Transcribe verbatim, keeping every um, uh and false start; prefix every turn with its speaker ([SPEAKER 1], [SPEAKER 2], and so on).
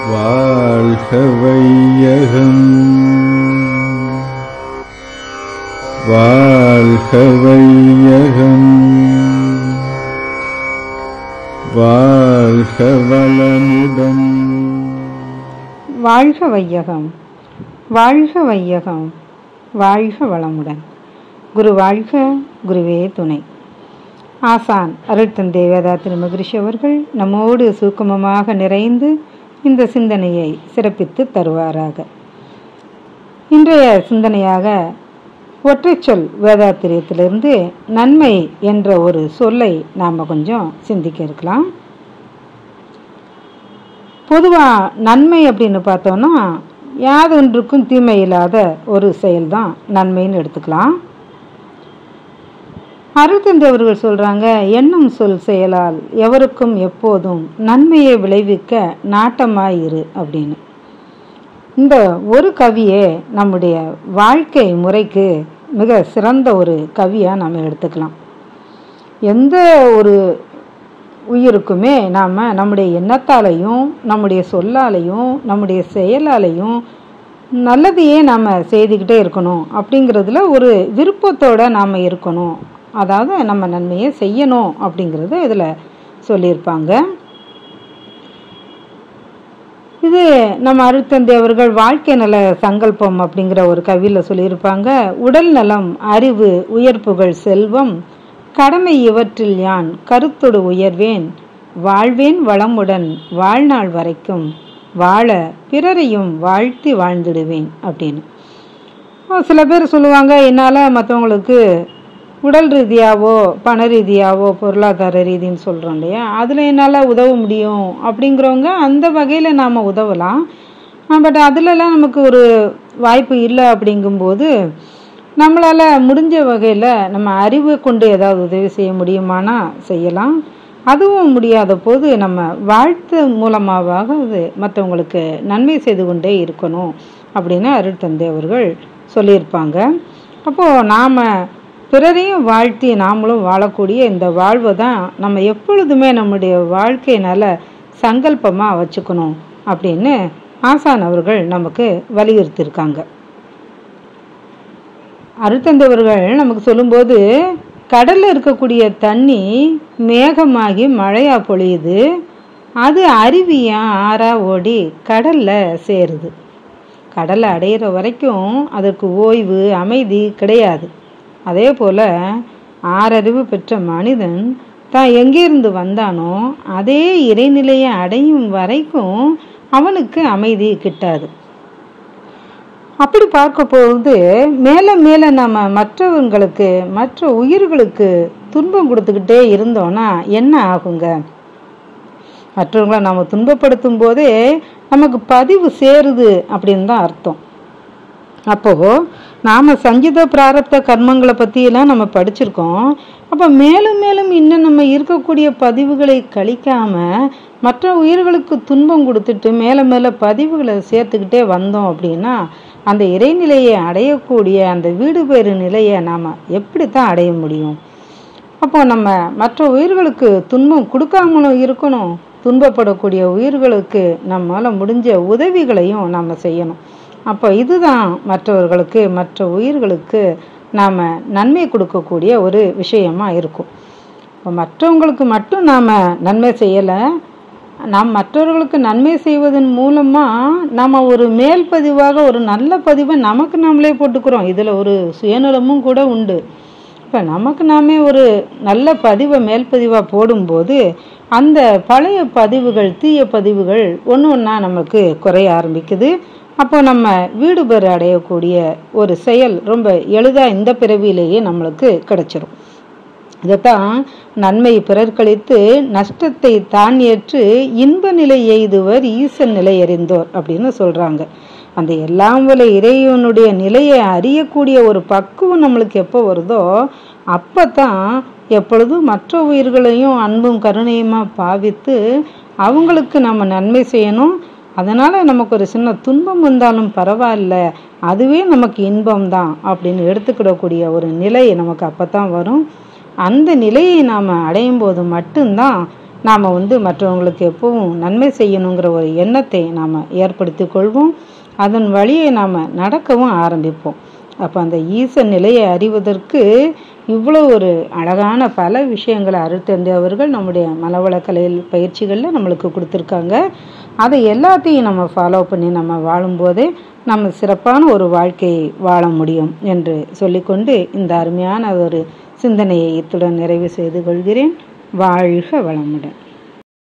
[SPEAKER 1] வாழ்க வையகம் வாழ்க வையகம் வாழ்க வளமுடன்.
[SPEAKER 2] வாழ்க வையகம் வாழ்க வையகம் வாழ்க வளமுடன். குரு வாழ்க, குருவே துணை. ஆசான் அருட்தந்தை வேதாத்திரி மகரிஷி அவர்கள் நம்மோடு சூக்குமமாக நிறைந்து இந்த சிந்தனையை சிறப்பித்து தருவாராக. இன்றைய சிந்தனையாக ஒற்றைச்சொல் வேதாத்திரியத்திலிருந்து நன்மை என்ற ஒரு சொல்லை நாம் கொஞ்சம் சிந்திக்க இருக்கலாம். பொதுவாக நன்மை அப்படின்னு பார்த்தோன்னா யாதொன்றுக்கும் தீமை இல்லாத ஒரு செயல்தான் நன்மைன்னு எடுத்துக்கலாம். அருட்தந்தை அவர்கள் சொல்கிறாங்க, எண்ணம் சொல் செயலால் எவருக்கும் எப்போதும் நன்மையை விளைவிக்க நாட்டமாயிரு அப்படின்னு. இந்த ஒரு கவியே நம்முடைய வாழ்க்கை முறைக்கு மிக சிறந்த ஒரு கவியாக நாம் எடுத்துக்கலாம். எந்த ஒரு உயிருக்குமே நாம் நம்முடைய எண்ணத்தாலையும் நம்முடைய சொல்லாலையும் நம்முடைய செயலாலையும் நல்லதையே நாம் செய்துக்கிட்டே இருக்கணும். அப்படிங்கிறதுல ஒரு விருப்பத்தோடு நாம் இருக்கணும். அதாவது நம்ம நன்மையை செய்யணும் அப்படிங்கிறத இதில் சொல்லியிருப்பாங்க. இது நம்ம அருட்தந்தை அவர்கள் வாழ்க்கை நல சங்கல்பம் அப்படிங்கிற ஒரு கவியில் சொல்லியிருப்பாங்க. உடல் நலம், அறிவு, உயர்ப்புகள், செல்வம், கடமை இவற்றில் யான் கருத்தொடு உயர்வேன், வாழ்வேன் வளமுடன் வாழ்நாள் வரைக்கும் வாழ பிறரையும் வாழ்த்தி வாழ்ந்துடுவேன் அப்படின்னு. சில பேர் சொல்லுவாங்க, என்னால் மற்றவங்களுக்கு உடல் ரீதியாவோ பண ரீதியாவோ பொருளாதார ரீதின்னு சொல்கிறோம் இல்லையா, அதில் என்னால் உதவ முடியும் அப்படிங்கிறவங்க அந்த வகையில் நாம் உதவலாம். பட் அதிலலாம் நமக்கு ஒரு வாய்ப்பு இல்லை. அப்படிங்கும்போது நம்மளால் முடிஞ்ச வகையில் நம்ம அறிவை கொண்டு ஏதாவது உதவி செய்ய முடியுமானா செய்யலாம். அதுவும் முடியாத போது நம்ம வாழ்த்து மூலமாக அது மற்றவங்களுக்கு நன்மை செய்து கொண்டே இருக்கணும் அப்படின்னு அருட்தந்தை அவர்கள் சொல்லியிருப்பாங்க. அப்போது நாம் பிறரையும் வாழ்த்தி நாமளும் வாழக்கூடிய இந்த வாழ்வை தான் நம்ம எப்பொழுதுமே நம்முடைய வாழ்க்கையினால் சங்கல்பமாக வச்சுக்கணும் அப்படின்னு ஆசான் அவர்கள் நமக்கு வலியுறுத்தியிருக்காங்க. அருட்தந்தையவர்கள் நமக்கு சொல்லும்போது, கடலில் இருக்கக்கூடிய தண்ணி மேகமாகி மழையாக பொழியுது, அது அருவியாக ஆறாக ஓடி கடலில் சேருது. கடலை அடையிற வரைக்கும் அதற்கு ஓய்வு அமைதி கிடையாது. அதே போல் ஆறறிவு பெற்ற மனிதன் தான் எங்கேருந்து வந்தானோ அதே இறைநிலையை அடையும் வரைக்கும் அவனுக்கு அமைதி கிட்டாது. அப்படி பார்க்க போது மேலே மேலே நம்ம மற்றவங்களுக்கு மற்ற உயிர்களுக்கு துன்பம் கொடுத்துக்கிட்டே இருந்தோன்னா என்ன ஆகுங்க? மற்றவங்களை நம்ம துன்பப்படுத்தும் போதே நமக்கு பதிவு சேருது அப்படின்னு தான் அர்த்தம். அப்போது நாம் சஞ்சித பிராரப்த கர்மங்களை பற்றியெல்லாம் நம்ம படிச்சிருக்கோம். அப்போ மேலும் மேலும் இன்னும் நம்ம இருக்கக்கூடிய பதிவுகளை கழிக்காமல் மற்ற உயிர்களுக்கு துன்பம் கொடுத்துட்டு மேலே மேலே பதிவுகளை சேர்த்துக்கிட்டே வந்தோம் அப்படின்னா அந்த இறைநிலையை அடையக்கூடிய அந்த வீடு பேறு நிலையை நாம் எப்படித்தான் அடைய முடியும்? அப்போ நம்ம மற்ற உயிர்களுக்கு துன்பம் கொடுக்காமலும் இருக்கணும். துன்பப்படக்கூடிய உயிர்களுக்கு நம்மளால் முடிஞ்ச உதவிகளையும் நாம் செய்யணும். அப்போ இதுதான் மற்றவர்களுக்கு மற்ற உயிர்களுக்கு நாம் நன்மை கொடுக்கக்கூடிய ஒரு விஷயமா இருக்கும். இப்போ மற்றவங்களுக்கு மட்டும் நாம் நன்மை செய்யலை, நாம் மற்றவர்களுக்கு நன்மை செய்வதன் மூலமாக நம்ம ஒரு மேல் பதிவாக ஒரு நல்ல பதிவை நமக்கு நாமளே போட்டுக்கிறோம். இதில் ஒரு சுயநலமும் கூட உண்டு. இப்போ நமக்கு நாமே ஒரு நல்ல பதிவை மேல் பதிவாக போடும்போது அந்த பழைய பதிவுகள் தீய பதிவுகள் ஒன்று ஒன்றா நமக்கு குறைய ஆரம்பிக்குது. அப்போ நம்ம வீடு பெற அடையக்கூடிய ஒரு செயல் ரொம்ப எளிதாக இந்த பிறவியிலேயே நம்மளுக்கு கிடைச்சிரும். இதைத்தான் நன்மை பிறர் கழித்து நஷ்டத்தை தான் ஏற்று இன்ப நிலை எய்துவர் ஈசன் நிலை அறிந்தோர் அப்படின்னு சொல்கிறாங்க. அந்த எல்லாம் வல்ல இறைவனுடைய நிலையை அறியக்கூடிய ஒரு பக்குவம் நம்மளுக்கு எப்போ வருதோ அப்போ தான் எப்பொழுதும் மற்ற உயிர்களையும் அன்பும் கருணையுமா பாவித்து அவங்களுக்கு நம்ம நன்மை செய்யணும். அதனால் நமக்கு ஒரு சின்ன துன்பம் வந்தாலும் பரவாயில்ல, அதுவே நமக்கு இன்பம்தான் அப்படின்னு எடுத்துக்கிடக்கூடிய ஒரு நிலை நமக்கு அப்போ தான் வரும். அந்த நிலையை நாம் அடையும் போது மட்டும்தான் நாம் வந்து மற்றவங்களுக்கு எப்பவும் நன்மை செய்யணுங்கிற ஒரு எண்ணத்தை நாம் ஏற்படுத்தி கொள்வோம். அதன் வழியை நாம் நடக்கவும் ஆரம்பிப்போம். அப்போ அந்த ஈச நிலையை அறிவதற்கு இவ்வளோ ஒரு அழகான பல விஷயங்களை அருட்தந்தை அவர்கள் நம்முடைய மனவள கலையில் பயிற்சிகளில் நம்மளுக்கு கொடுத்துருக்காங்க. அதை எல்லாத்தையும் நம்ம ஃபாலோ பண்ணி நம்ம வாழும்போதே நம்ம சிறப்பான ஒரு வாழ்க்கையை வாழ முடியும் என்று சொல்லிக்கொண்டு இந்த அருமையான ஒரு சிந்தனையை இத்துடன் நிறைவு செய்து கொள்கிறேன். வாழ்க வளமுடன்.